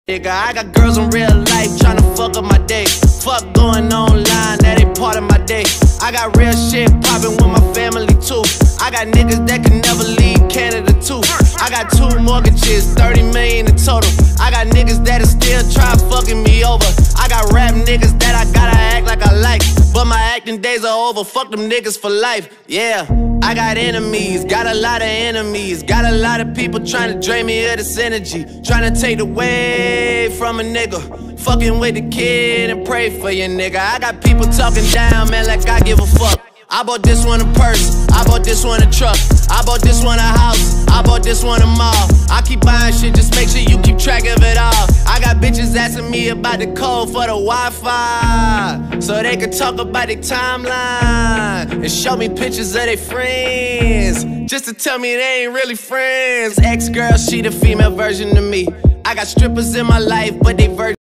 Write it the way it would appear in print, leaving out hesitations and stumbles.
Nigga, I got girls in real life tryna fuck up my day. Fuck going online, that ain't part of my day. I got real shit poppin' with my family too. I got niggas that can never leave Canada too. I got 2 mortgages, 30 million in total. I got niggas that'll still try fucking me over. I got rap niggas that I gotta act like I like, but my acting days are over, fuck them niggas for life, yeah. I got enemies, got a lot of enemies. Got a lot of people trying to drain me of this energy, trying to take away from a nigga. Fucking with the kid and pray for your nigga. I got people talking down, man, like I give a fuck. I bought this one a purse, I bought this one a truck, I bought this one a house, I bought this one a mall. I keep buying shit, just make sure you keep track of it all. I got bitches asking me about the code for the Wi-Fi, so they can talk about their timeline and show me pictures of their friends, just to tell me they ain't really friends. Ex-girl, she the female version of me. I got strippers in my life, but they virgin.